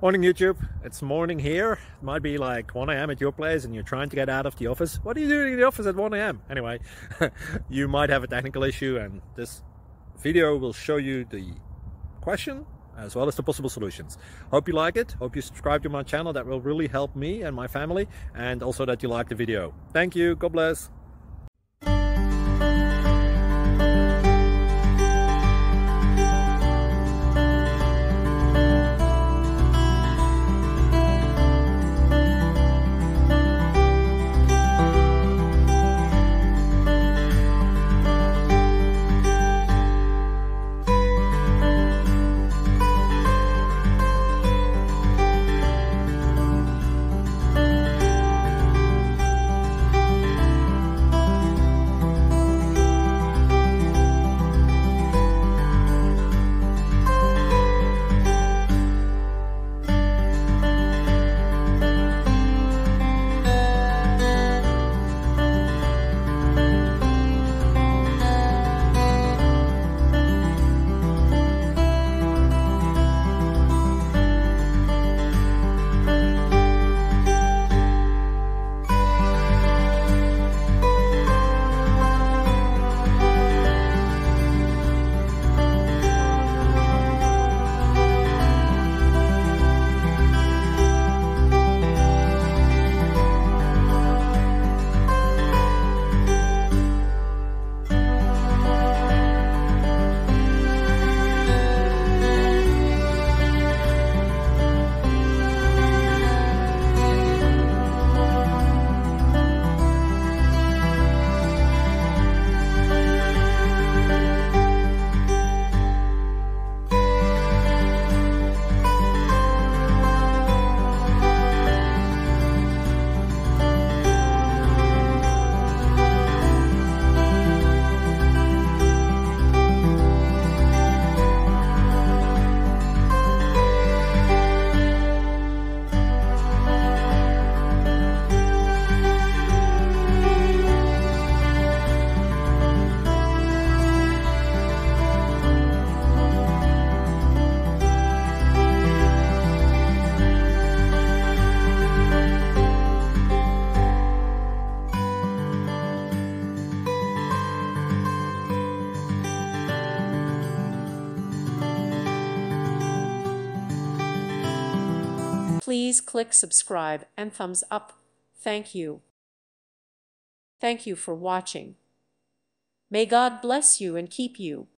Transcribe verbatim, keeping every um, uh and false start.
Morning YouTube, it's morning here. It might be like one A M at your place and you're trying to get out of the office. What are you doing in the office at one A M? Anyway, you might have a technical issue and this video will show you the question as well as the possible solutions. Hope you like it, hope you subscribe to my channel. That will really help me and my family, and also that you like the video. Thank you, God bless. Please click subscribe and thumbs up. Thank you. Thank you for watching. May God bless you and keep you.